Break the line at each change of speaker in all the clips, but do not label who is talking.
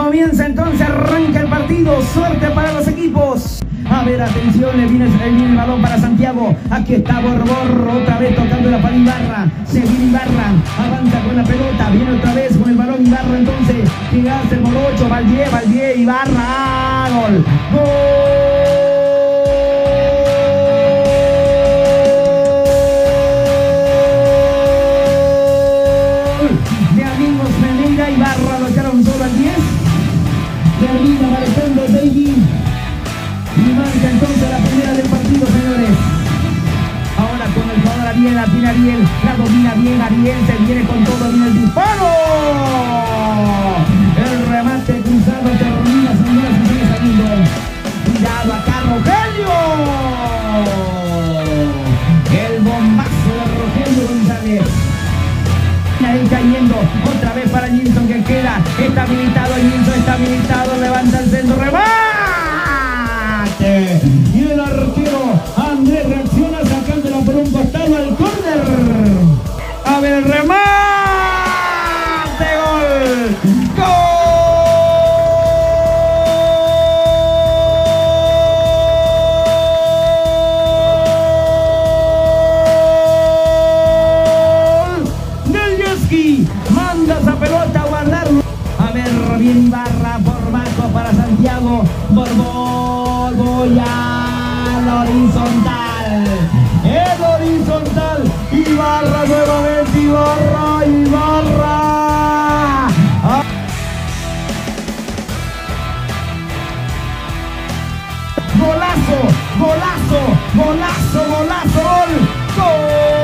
Comienza entonces, arranca el partido. Suerte para los equipos. A ver, atención, le viene el balón para Santiago. Aquí está Borbor, otra vez tocando la para Ibarra. Se viene Ibarra, avanza con la pelota. Viene otra vez con el balón Ibarra, entonces. Que hace el morocho, Valdié, Ibarra. Gol. De Amigos Meneira, Ibarra lo echaron solo al 10. Termina marcando David. Y marca entonces la primera del partido, señores. Ahora con el jugador Ariel, la tiene Ariel, la domina bien Ariel, se viene con todo, viene el disparo. El remate cruzado termina, señoras y señores, saliendo. Cuidado acá, Rogelio. El bombazo de Rogelio González. Ahí cayendo, otra vez para Gilson que queda, está habilitado, Gilson está habilitado, levanta el centro, remate. Y el arquero Andrés reacciona sacándola por un costado al córner. A ver el remate, gol. Manda esa pelota a guardarlo. A ver, bien Ibarra por bajo para Santiago. Voy al horizontal. El horizontal. Ibarra nuevamente. Ibarra. Golazo. Gol.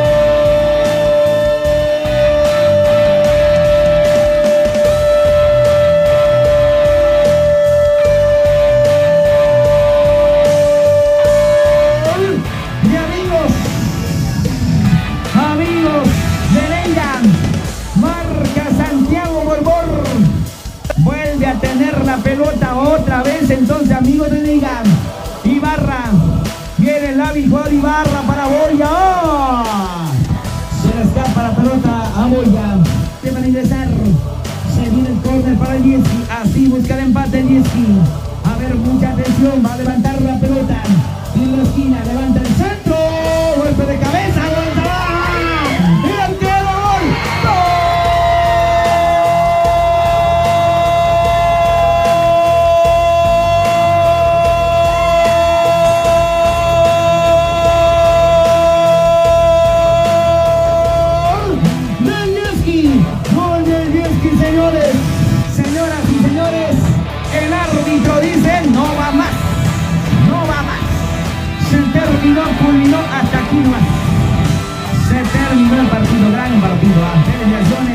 Amigos Meneira, marca Santiago Borbor, vuelve a tener la pelota otra vez, entonces amigos Meneira, Ibarra, viene el hábil jugador Ibarra para Boya, se le escapa la pelota a Boya, se van a ingresar, se viene el córner para el Lieski, así busca el empate el Lieski, a ver, mucha atención, va a levantar la pelota, en la esquina, levanta el centro, golpe de cabeza, Señoras y señores, el árbitro dice no va más. Se terminó, culminó hasta aquí nomás. Se terminó el partido, gran partido. Televisiones.